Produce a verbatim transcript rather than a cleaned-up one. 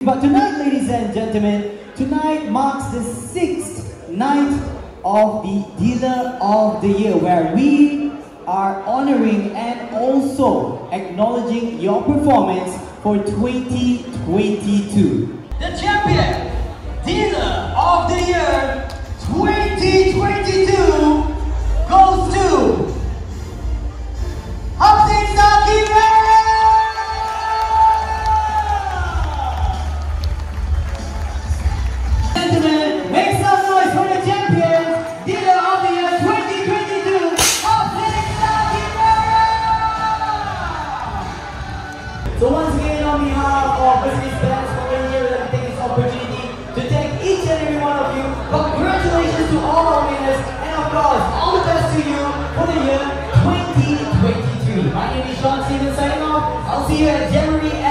But tonight, ladies and gentlemen, tonight marks the sixth night of the Dealer of the Year, where we are honoring and also acknowledging your performance for twenty twenty-two. The champion, Dealer of the Year twenty twenty-two goes to Gentlemen, make some noise for the champion, Dealer of the Year twenty twenty-two, So once again, on behalf of Mercedes-Benz, Malaysia, let me take this opportunity to thank each and every one of you. Congratulations to all our winners, and of course, all the best to you for the year twenty twenty-three. My name is Sean Stevens signing off. I'll see you at January